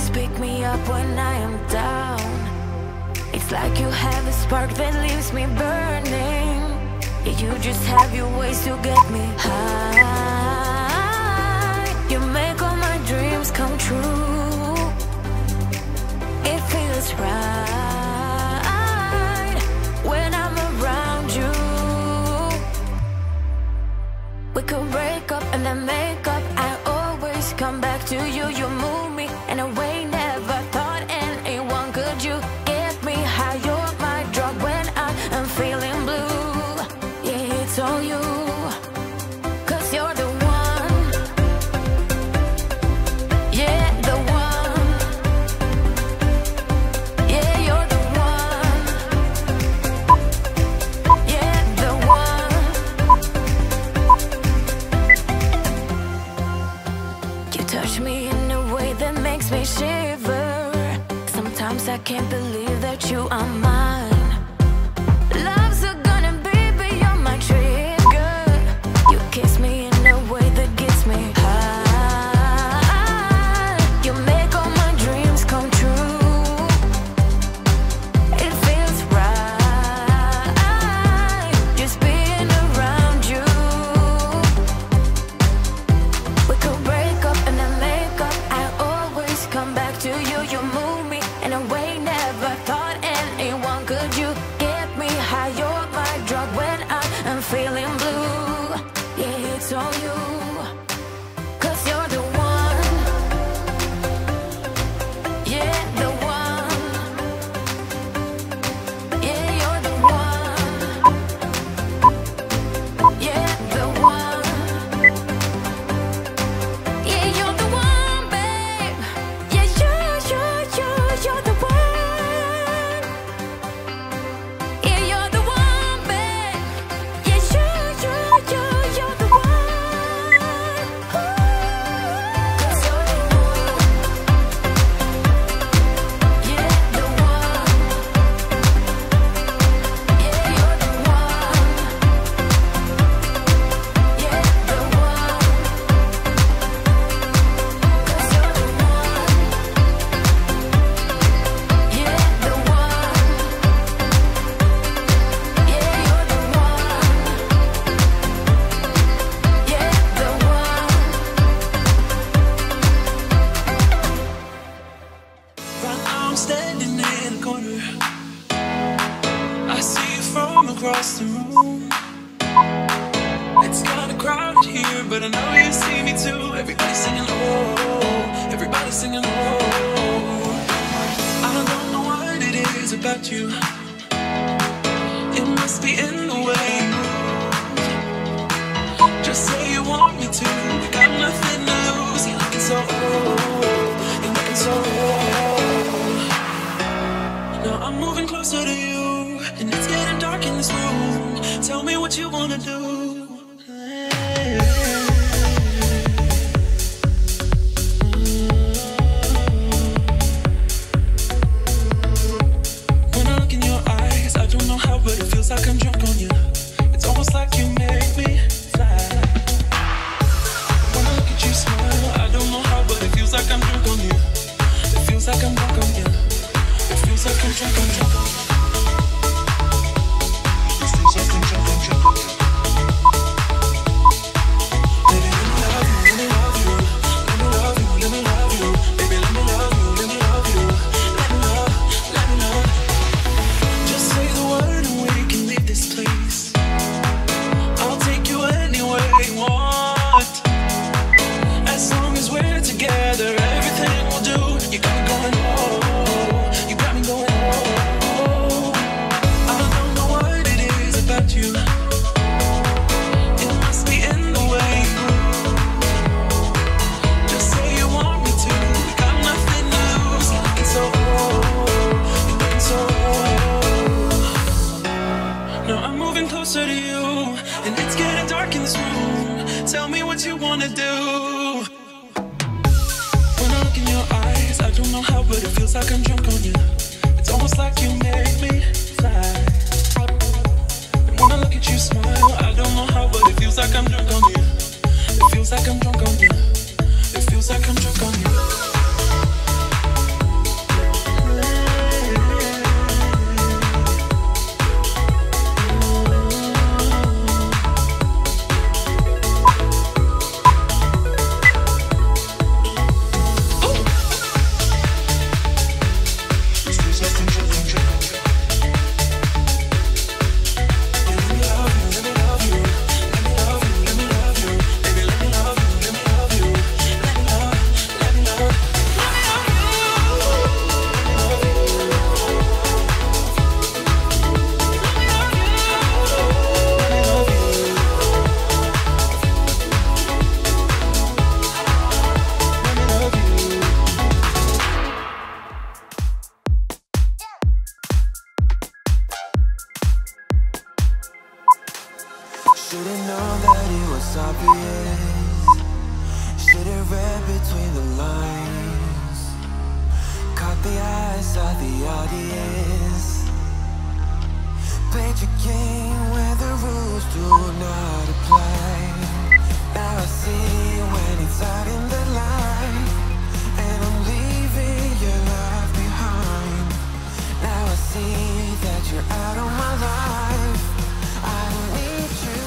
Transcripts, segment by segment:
always pick me up when I am down. It's like you have a spark that leaves me burning. Yeah, you just have your ways to get me high. You make all my dreams come true. It feels right when I'm around you. We could break up and then make up. I always come back to you. You move me in a way never thought anyone could. You get me high. You're my drug when I am feeling blue. Yeah, it's all you, 'cause you're the one. Yeah, the one. Yeah, you're the one. Yeah, the one. You touch me in a way that makes me shiver. Sometimes I can't believe that you are mine. Love's gonna be beyond my trigger. You kiss me in a way that gets me high. You make all my dreams come true. It feels right just being around you. We could break up and then make up. I always come back to you. You move me in a way never thought anyone could. You get me high. You're my drug when I am feeling blue. Yeah, it's all you, 'cause you're the one. Yeah, the one. Yeah, you're the one. Yeah, the one. Yeah, you're the one, babe. Yeah, you're the one. Yeah, you're the one, babe. Yeah, you're the one. Ooh. 'Cause you're the one. Yeah, the one. Yeah, you're the one. Yeah, the one. 'Cause you're the one. Yeah, the one. Yeah, you're the one. Yeah, the one. Right now I'm standing in a corner. I see you from across the room. It's kinda crowded here, but I know you see me too. Everybody's singing oh, everybody's singing oh. I don't know what it is about you. It must be in the way you move. Just say you want me to. You got nothing to lose. You're looking so you're looking so Now I'm moving closer to you, and it's getting dark in this room. Tell me what you wanna do. When I look in your eyes, I don't know how, but it feels like I'm drunk on you. It's almost like you make me fly. When I look at you smile, I don't know how, but it feels like I'm drunk on you. It feels like I'm drunk on you. It feels like I'm drunk, I'm drunk. It feels like I'm drunk, I'm drunk. Baby, let me love you, let me love you. Let me love you, let me love you. Baby, let me love you, let me love you. Let me love, let me love. Just say the word and we can leave this place. I'll take you anywhere you want. As long as we're together, everything we'll do. You got me going oh, you got me going oh. I don't know what it is about you. It must be in the way you move. Just say you want me to. We got nothing to lose. You're looking so you're looking so Now I'm moving closer to you, and it's getting dark in this room. Tell me what you wanna do. When I look in your eyes, I don't know how, but it feels like I'm drunk on you. It's almost like you make me fly. And when I look at you smile, I don't know how, but it feels like I'm drunk on you. It feels like I'm drunk on you. It feels like I'm drunk on you. obvious. Should've read between the lines. Caught the eyes of the audience. Played your game where the rules do not apply. Now I see when it's out in the light, and I'm leaving your life behind. Now I see that you're out of my life. I don't need you.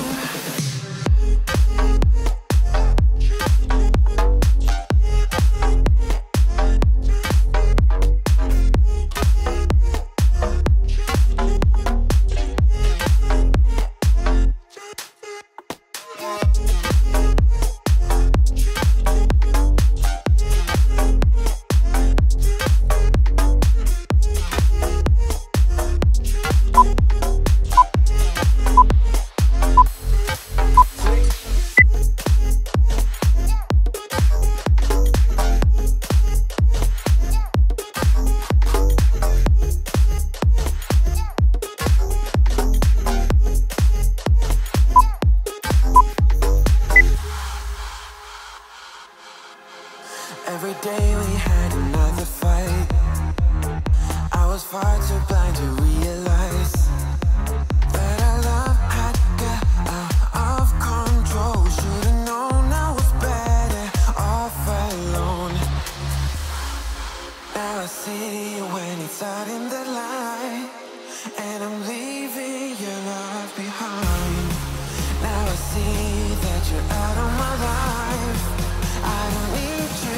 Every day we had another fight. I was far too blind to realize that our love had got out of control. Should've known I was better off alone. Now I see when it's out in the light, and I'm leaving your love behind. Now I see that you're out of my life. I don't need you.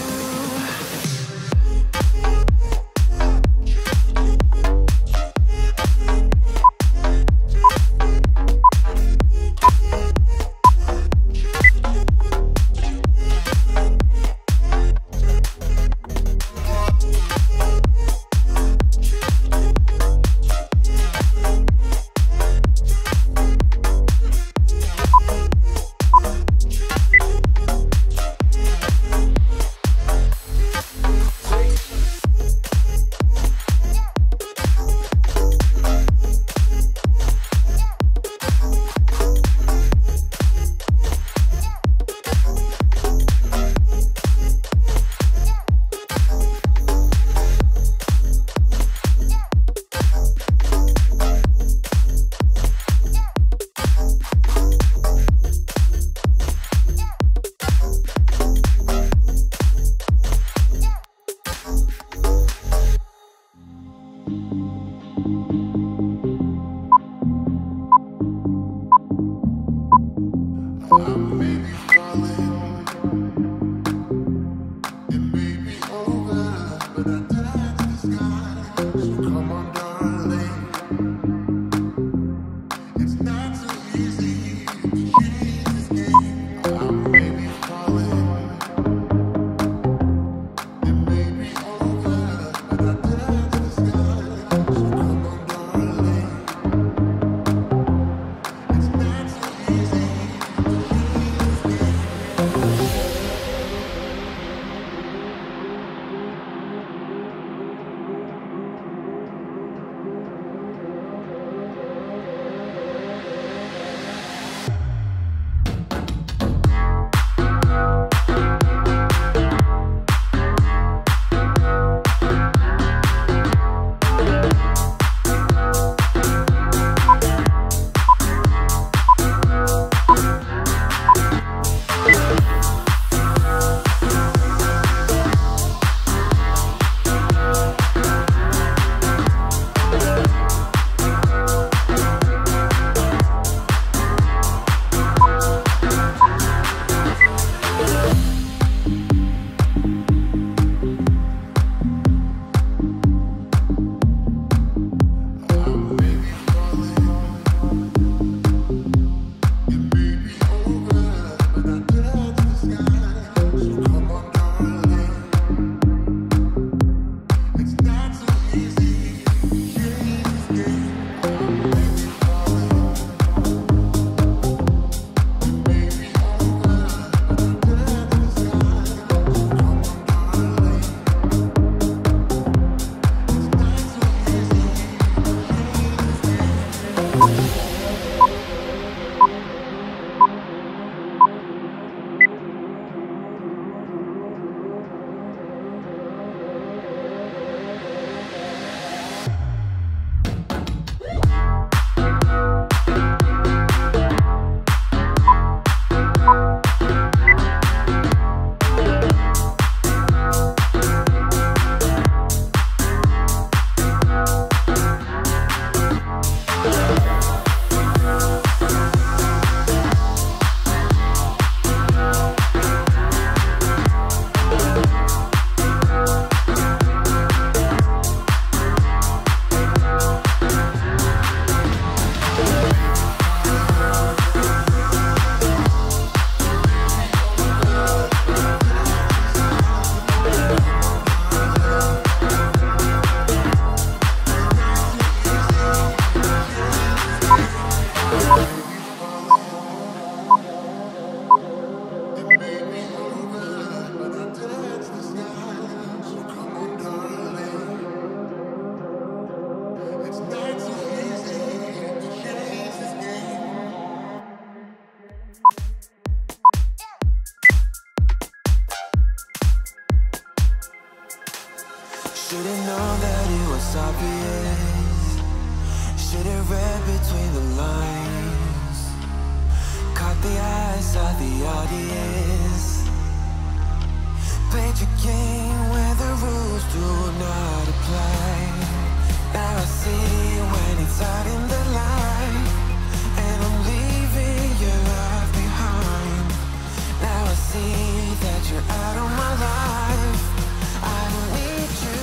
Should've known that it was obvious. Should've read between the lines. Caught the eyes of the audience. Played your game where the rules do not apply. Now I see when it's out in the light, and I'm leaving your love behind. Now I see that you're out of my life. I don't need you.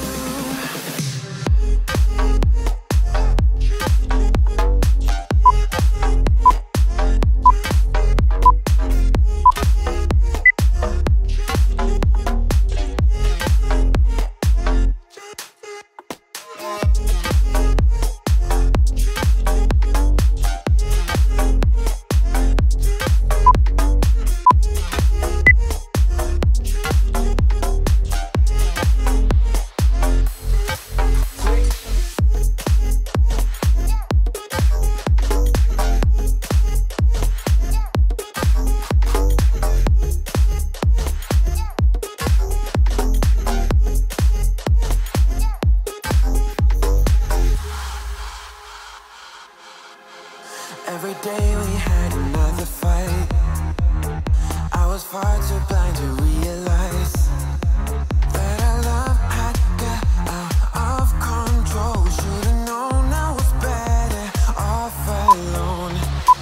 Every day we had another fight. I was far too blind to realize that our love had got out of control. Should've known I was better off alone.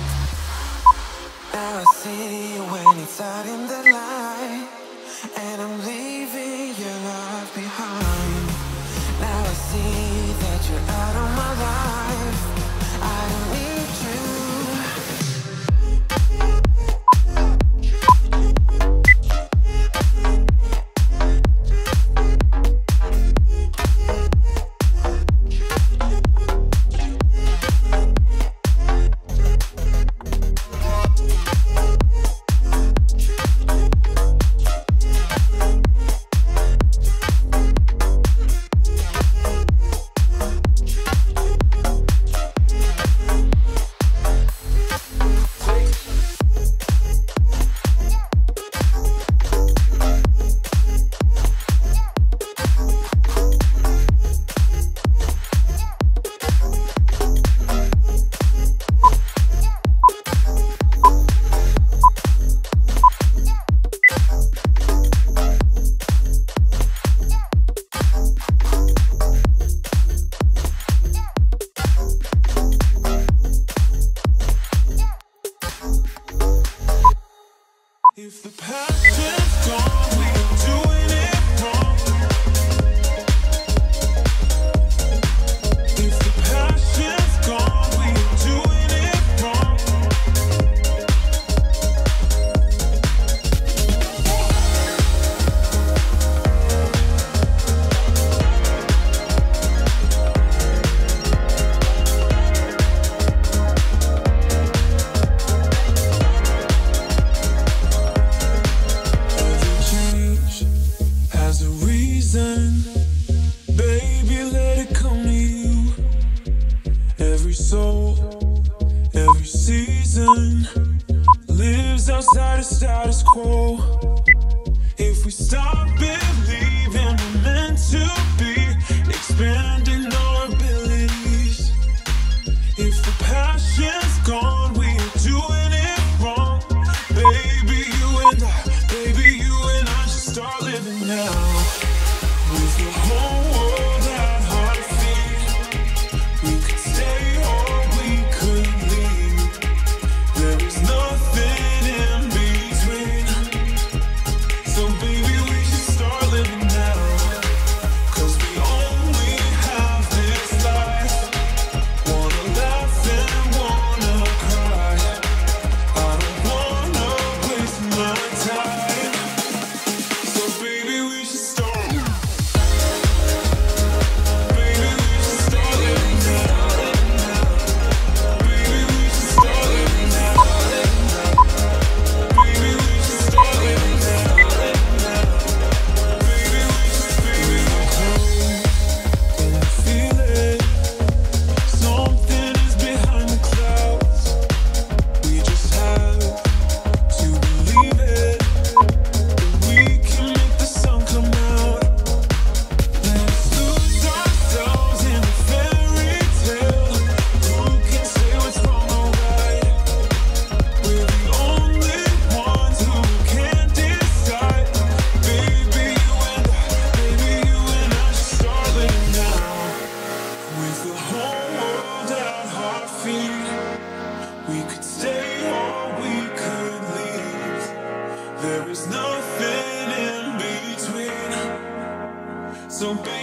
Now I see when it's out in the light, and I'm leaving your love behind. Now I see that you're out of my life. I don't need you.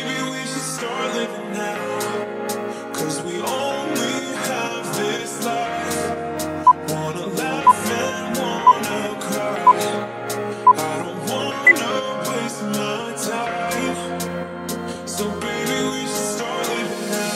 maybe we should start living now. 'Cause we only have this life. Wanna laugh and wanna cry. I don't wanna waste my time. So baby, we should start living now.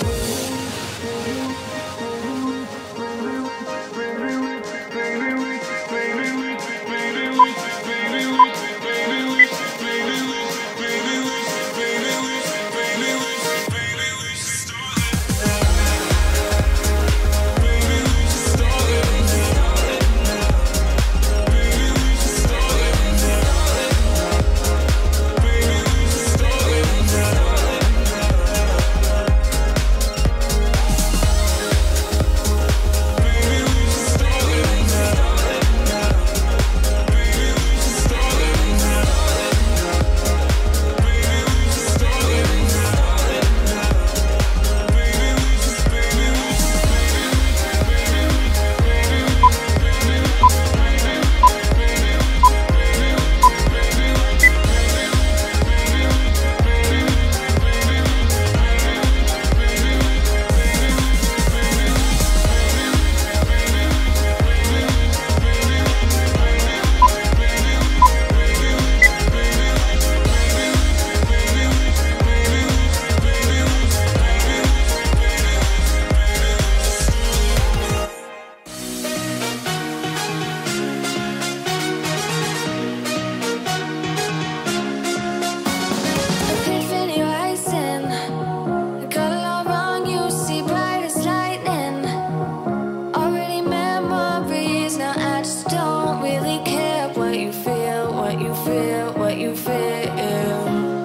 Epiphany rising. Got it all wrong, you see bright as lightning. Already memories, now I just don't really care what you feel, what you feel, what you feel.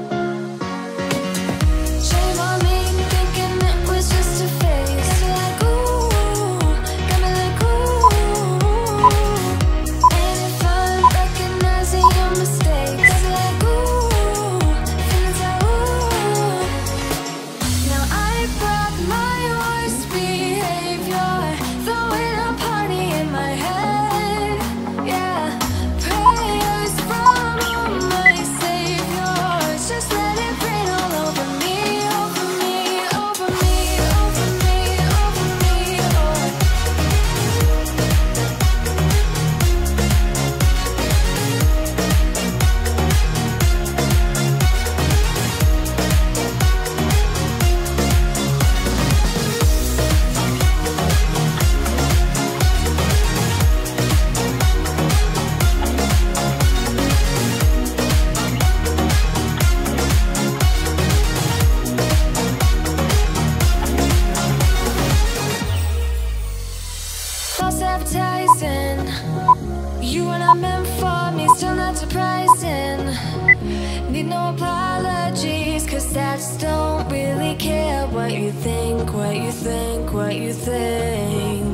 Shame on me, thinking it was just a phase. Got me like ooh, got me like ooh. And if I'm recognizing your mistakes, got me like ooh, feelings like ooh. Now I brought my worst behavior, throwing a party in my head. Yeah, prayers from my saviors. Just let it rain all over me, over me, over me, over me, over me. Self-sabotaging. You were not meant for me, still not surprising. Need no apologies, 'cause I just don't really care what you think, what you think, what you think.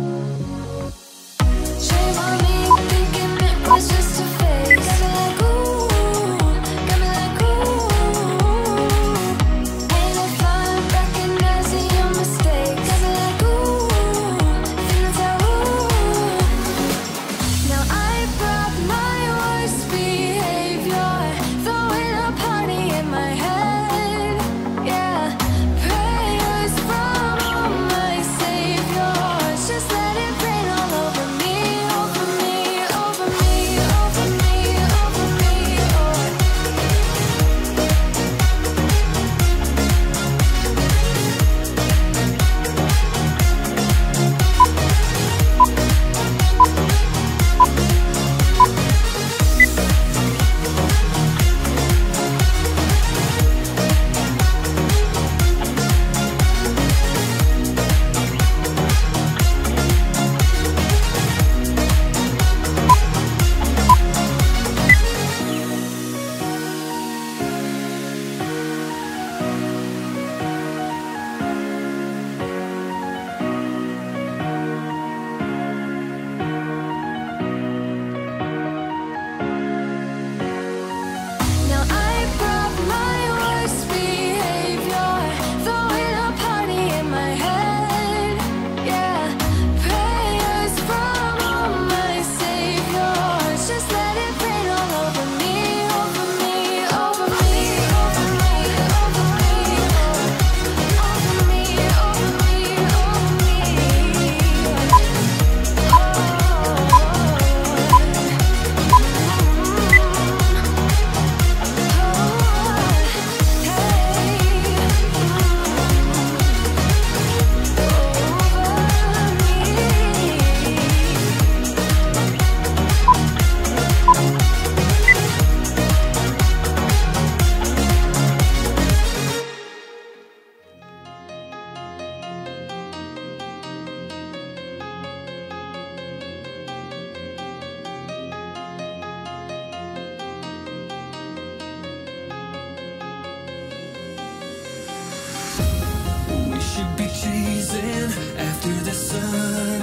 Shame on me, thinking it was just a phase. Got me like ooh, got me like ooh. And if I'm recognizing your mistakes, got me like ooh, feelings like ooh. Now I brought my worst behavior, throwing a party in my head. Yeah, prayers from my savior. should be chasing after the sun.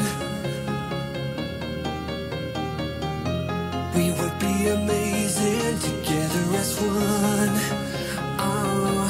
We would be amazing together as one. Oh,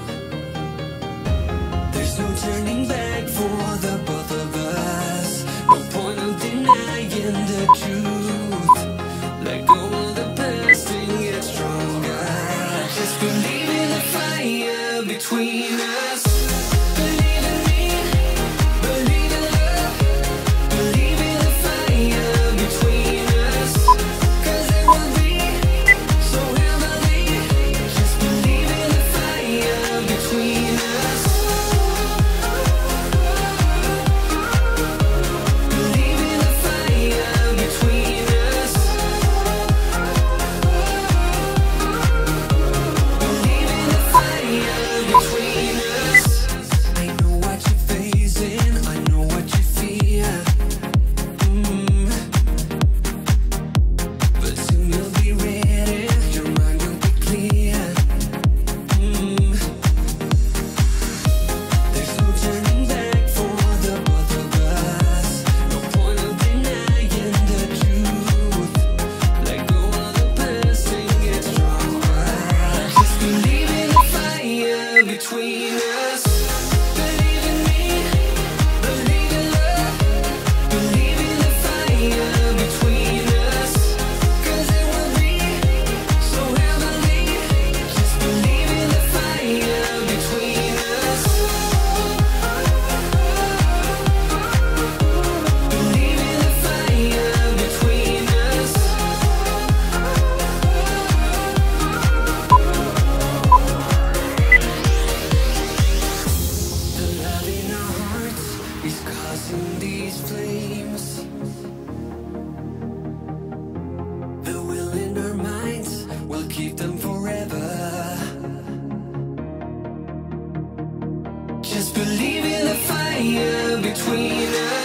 there's no turning back for the both of us. No point of denying the truth. Let go of the past and get stronger. Just believe in the fire between us. Believe in me, believe in love. Believe in the fire between us. 'Cause it will be so heavenly. Just believe in the fire between us. Believe in the fire between us. Believe in the fire between us. I know what you're facing, I know what you fear. But soon you'll be ready, your mind will be clear. There's no turning back for the both of us. No point of denying the truth. Let go of the past and get stronger. Just believe in the fire between us. Believe in me, believe in love. Believe in the fire between us. 'Cause it will be so heavenly. Just believe in the fire between us. Believe in the fire between us. The love in our hearts is causing these flames. The will in our minds will keep them forever. Just believe in the fire between us.